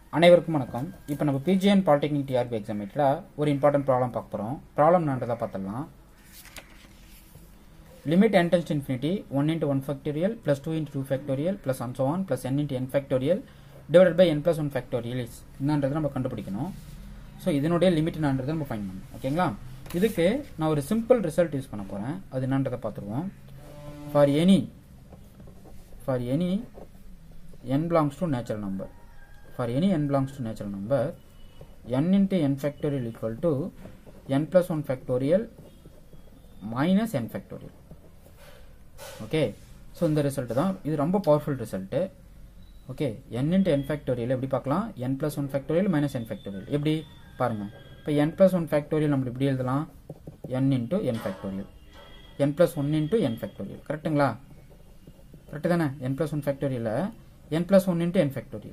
அனைவருக்கும் வணக்கம். இப்போ நம்ம பிஜிஎன் பாலிடெக்னிக் டிஆர்பி எக்ஸாமில் ஒரு இம்பார்ட்டன்ட் ப்ராப்ளம் பார்க்க போகிறோம். ப்ராப்ளம் என்னன்றதை பார்த்துடலாம். Limit n tends to infinity 1 into 1 factorial plus 2 into 2 factorial plus and so on plus n into n factorial divided by n plus 1 factorial is என்னன்றதை நம்ம கண்டுபிடிக்கணும். ஸோ இதனுடைய லிமிட் என்னன்றதை நம்ம ஃபைண்ட் பண்ணணும். ஓகேங்களா? இதுக்கு நான் ஒரு சிம்பிள் ரிசல்ட் யூஸ் பண்ண போகிறேன். அது என்னன்றதை பார்த்துருவோம். For any n belongs to natural number. For any n belongs to natural number, n into n factorial equal to n plus 1 factorial minus n factorial. Okay, so இந்த result தான். இது ரொம்ப powerful result. Okay, n into n factorial எப்படி பார்க்கலாம்? n plus 1 factorial minus n factorial. எப்படி பாருங்க. இப்போ n plus 1 factorial நம்ம இப்படி எழுதலாம். n into n factorial. n plus 1 into n factorial. கரெக்ட்டுங்களா? கரெக்ட் தானே? n plus 1 factorial n plus 1 into n factorial.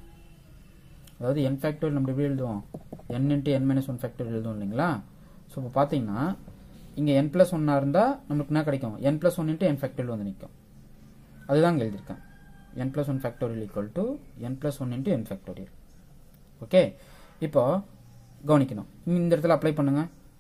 அதாவது n ஃபேக்டோரியல் நம்ம எப்படி எழுதுவோம்? n into n minus 1 factorial எழுதுவோம் இல்லைங்களா? ஸோ இப்போ பார்த்தீங்கன்னா இங்கே n plus 1 இருந்தால் நமக்கு என்ன கிடைக்கும்? n plus 1 into n factorial வந்து நிற்கும். அதுதான் இங்கே எழுதியிருக்கேன். n plus 1 factorial equal to n plus 1 into n factorial. Okay, இப்போ கவனிக்கணும். இந்த இடத்துல அப்ளை பண்ணுங்க.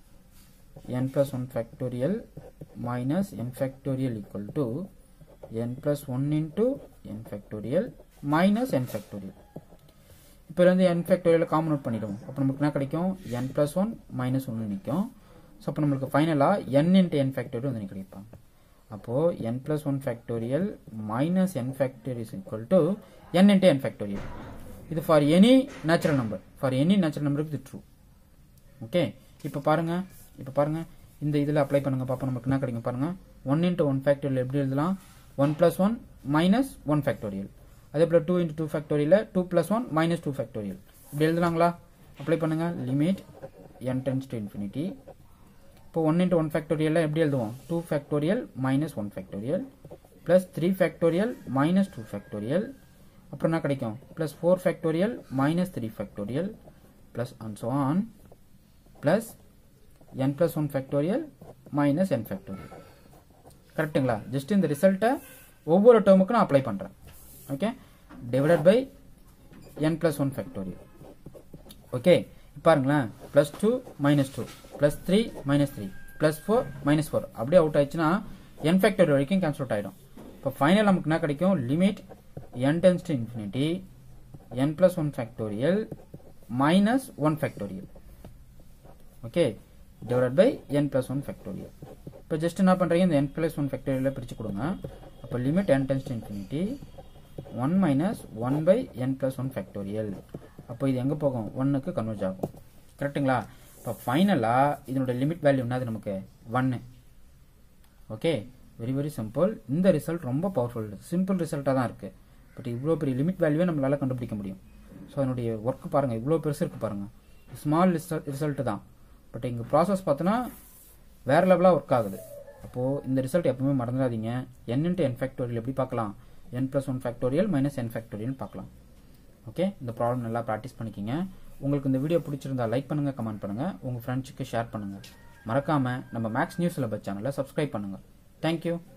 n plus 1 factorial minus n factorial equal to n plus 1 into n factorial minus n factorial. இப்போ வந்து n ஃபேக்டோரியல் காமன் அவுட் பண்ணிடுவோம். அப்போ நமக்கு என்ன கிடைக்கும்? n plus 1 minus 1 நிற்கும். ஸோ அப்போ நம்மளுக்கு ஃபைனலாக n into n ஃபேக்டோரியல் வந்து கிடைப்பாங்க. அப்போது n plus 1 factorial minus n factorial is equal to n into n factorial. இது for any natural number. For any natural நம்பருக்கு இது ட்ரூ. ஓகே, இப்போ பாருங்கள் இந்த இதில் அப்ளை பண்ணுங்கள். பார்ப்போம் நமக்கு என்ன கிடைக்கும். பாருங்கள், 1 into 1 ஃபேக்டோரியல் எப்படி எழுதலாம்? 1 plus 1 minus 1 ஃபேக்டோரியல். அதே போல் 2 into 2 factorial 2 plus 1 minus 2 factorial. இப்படி எழுதலாங்களா? அப்ளை பண்ணுங்க. Limit n tends to infinity. இப்போ 1 into 1 ஃபேக்டோரியல் எப்படி எழுதுவோம்? 2 factorial minus 1 factorial plus 3 factorial minus 2 factorial. அப்புறம் என்ன கிடைக்கும்? Plus 4 factorial minus 3 factorial plus and so on plus n plus 1 factorial minus n factorial. கரெக்டுங்களா? ஜஸ்ட் இந்த ரிசல்ட்டை ஒவ்வொரு டேர்முக்கும் நான் அப்ளை பண்ணுறேன். Okay, divided by n plus 1 factorial. Okay, பாருங்களேன், plus 2 minus 2 plus 3 minus 3 plus 4 minus 4 அப்படியே அவுட் ஆயிடுச்சுன்னா n ஃபேக்டோரியல் வரைக்கும் கேன்சல் அவுட் ஆகிடும். இப்போ ஃபைனல் நமக்கு என்ன கிடைக்கும்? Limit n tends to infinity n plus 1 factorial minus 1 factorial. Okay, divided by n plus 1 factorial. இப்போ ஜஸ்ட் என்ன பண்ணுறீங்க? இந்த n plus 1 ஃபேக்டோரியலை பிரித்து கொடுங்க. அப்போ limit n tends to infinity 1 minus 1 by n plus 1 factorial. அப்போ இது எங்கே போகும்? 1க்கு கன்வெர்ஜ் ஆகும். கரெக்டுங்களா? இப்போ ஃபைனலாக இதனுடைய லிமிட் வேல்யூ என்னது நமக்கு? 1. Okay, very very simple. இந்த ரிசல்ட் ரொம்ப பவர்ஃபுல், சிம்பிள் ரிசல்ட்டாக தான் இருக்குது. பட் இவ்வளோ பெரிய லிமிட் வேல்யூவே நம்மளால் கண்டுபிடிக்க முடியும். ஸோ அதனுடைய ஒர்க் பாருங்கள், இவ்வளோ பெருசு இருக்குது பாருங்கள். ஸ்மால் ரிசல்ட்டு தான், பட் இங்கே ப்ராசஸ் பார்த்தோன்னா வேறு லெவலாக ஒர்க் ஆகுது. அப்போது இந்த ரிசல்ட் எப்பவுமே மறந்துடாதீங்க. n into n ஃபேக்டோரியல் எப்படி பார்க்கலாம்? n plus 1 factorial minus n factorial பார்க்கலாம். ஓகே, இந்த ப்ராப்ளம் நல்லா ப்ராக்டிஸ் பண்ணிக்கிங்க. உங்களுக்கு இந்த வீடியோ பிடிச்சிருந்தா லைக் பண்ணுங்கள், கமெண்ட் பண்ணுங்கள், உங்கள் ஃப்ரெண்ட்ஸுக்கு ஷேர் பண்ணுங்கள். மறக்காமல் நம்ம மேக்ஸ் நியூஸ் சிலபஸ் சேனலை சப்ஸ்கிரைப் பண்ணுங்கள். தேங்க்யூ.